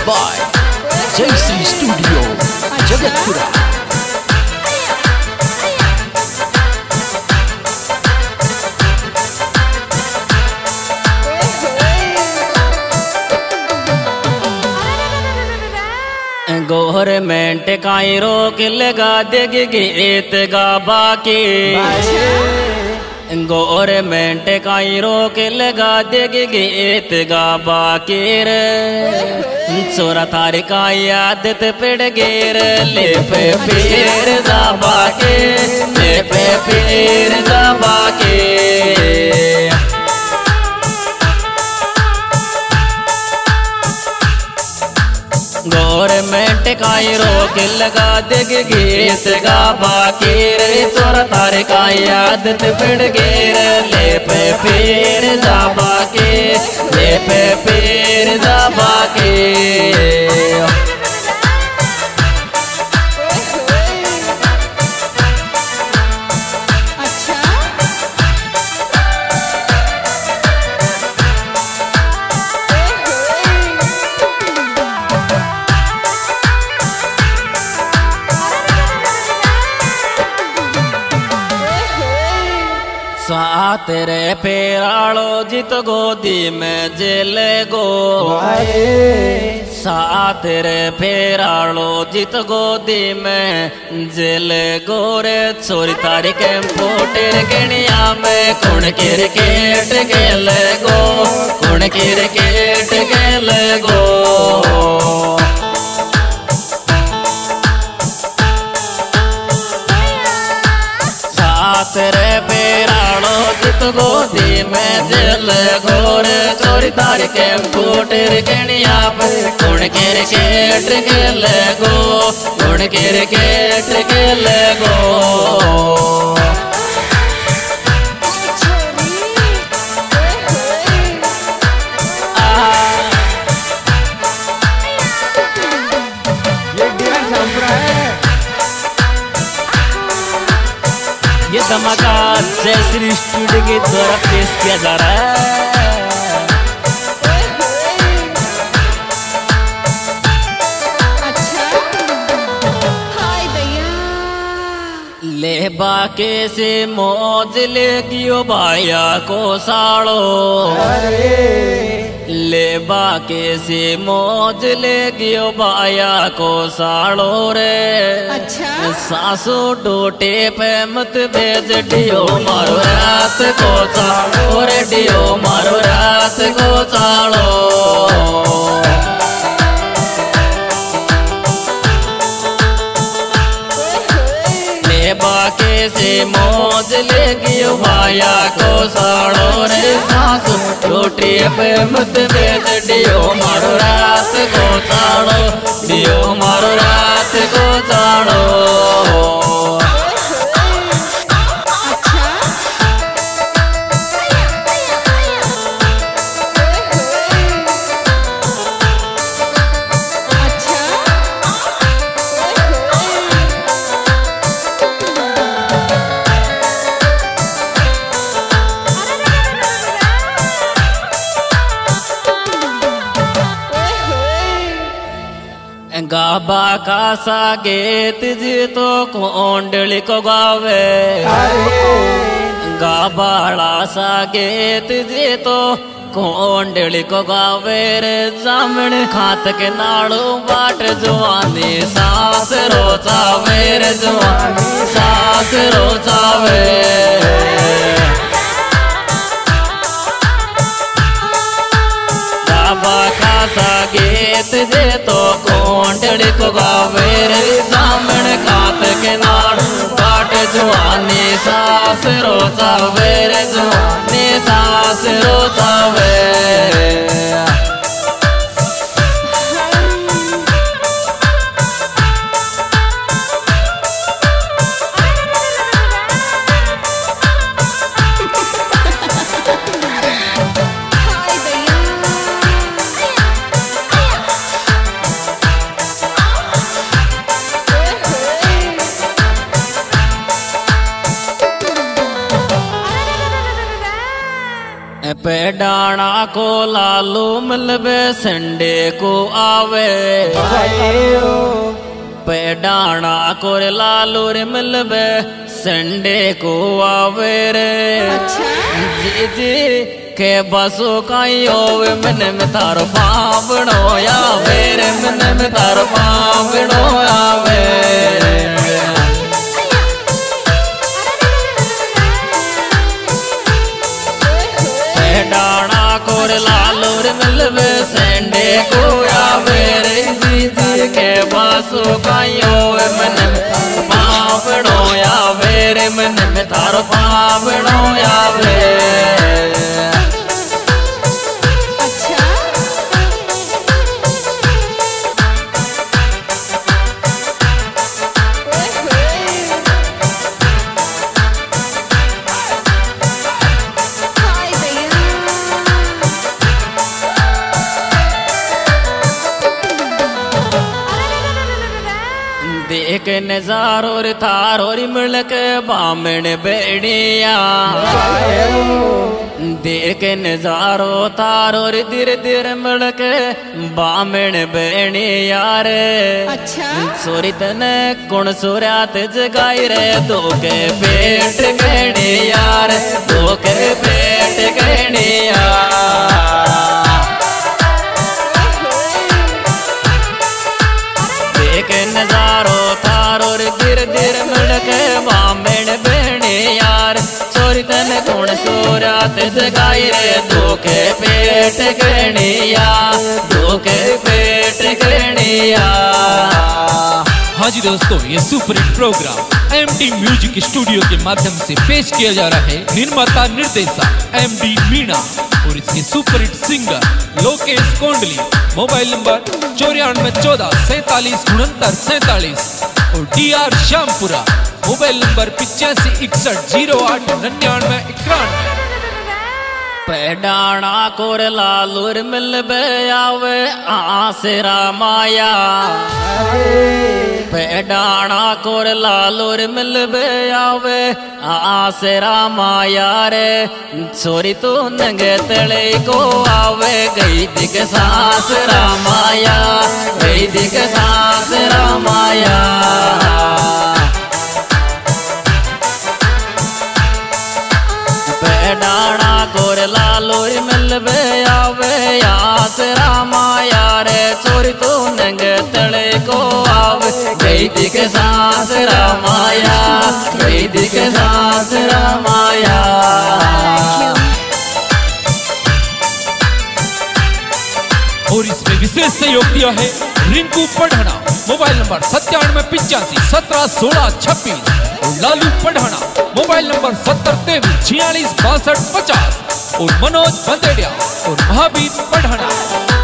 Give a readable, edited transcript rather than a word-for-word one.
by Jayashree Studio, Jagatpura. Government काई रोक लगा देगी गीत गा बाकी गवर्नमेंट काई रोक लगा देगी गीत गा बाकी चोरा थारी का आदत पड़ गेर ले पे पीर जा बाकी ले पे पीर जा बाकी गवर्नमेंट काई रोक लगा देगी गीत गा बाकी रे चोरा तारे का आदत पड़ गेर ले पे पीर जा बाकी ले पे पीर जा बाकी साथ रे पेराड़ो जित गोदी में जेल गो साथ रे पेराड़ो जित गोदी में जेल गोरे चोरी तारी के पोटेर गणिया में कुण क्रिकेट खेल गो कुण क्रिकेट खेल गो रे पेराड़ो जित गोदी में जेल घोर चोरी तारी के फूटर गणिया पर कुण क्रिकेट खेल गो कुण क्रिकेट खेल गो ये धमाका जयश्री स्टूडियो के द्वारा पेश किया जा रहा है। अच्छा हाय दैया ले बाके से मौज ले गियो भाया को साड़ो ले बाके से मौज ले गियो भाया को साड़ो रे अच्छा सासू डोटे पे मत भेज डियो मारो रात को चालो रे डियो मारो रात को चालो ले बाके से मौज ले गियो भाया को साड़ो रे सासू डोटे पे मत भेज डियो मारो रात को चालो डियो मारो रात को चालो गाबा का सागेत जी तो कोंडली को गावे गाबाड़ा सागेत जी तो कोंडली को गावे रे जामण खात के नाड़ू बाट जुआनी सास रोचावे रे जुआनी सास रोचावे गीत जे तो कोंडली को गावे रे सामण खात के नाड़ बाट जुआनी सास रोचावे रे जुआनी सास रोचावे पेडाना को लालू मिलबे संडे को आवे पेडाना को लालू रे मिलबे संडे को आवे रे जी जी के बसो काई ओवे मने में तारो पावड़ो आवे रे मने में तारो पावड़ो आवे पेडाना को लालू रे मिलबे संडे को आवे रे जी जी के बसो काई ओवे मने में पावड़ो आवे रे मने में तारो पावड़ो आवे देख नजारो रे थारो री मिलक बामण बेड़िया देख नजारो तारो रे धीरे धीरे मिलक बामण बेड़िया रे सोरी तने कुण सुरात जगाई रे दो के पेट गड़िया रे दो के पेट गड़िया नजारो तारो रे धीरे धीरे मिलके बामण बेड़े यार सोरी तन कौन सोरात जगाई रे दो के पेट गणिया दो के पेट गणिया। हाँ जी दोस्तों, ये super hit programme MD music studio के माध्यम से पेश किया जा रहा है। निर्माता निर्देशक एमडी मीणा और इसके super hit singer Lokesh Kondli. Mobile number 941447 और DR श्यामपुरा। Mobile number 8561089991। पेडाना कोर लालूर मिलबे आवे आसरा माया पेडाना कोर लालूर मिलबे आवे आसरा माया रे छोरी तू नंगे तले को आवे गई दिख सास रामाया गई दिख सास रामाया। पेडाना कोर लालूर मिलबे आवे आसरा माया रे छोरी तू नंगे तले को आवे गई दिख सास रामाया गई दिख सास रामाया। और इसमें विशेष सहयोग दिया है रिंकू पढ़ाना। मोबाइल नंबर 9785171626 और लालू पढ़ाना। मोबाइल नंबर 7023466250 और मनोज बंदेड़िया और महावीर पढ़ाना।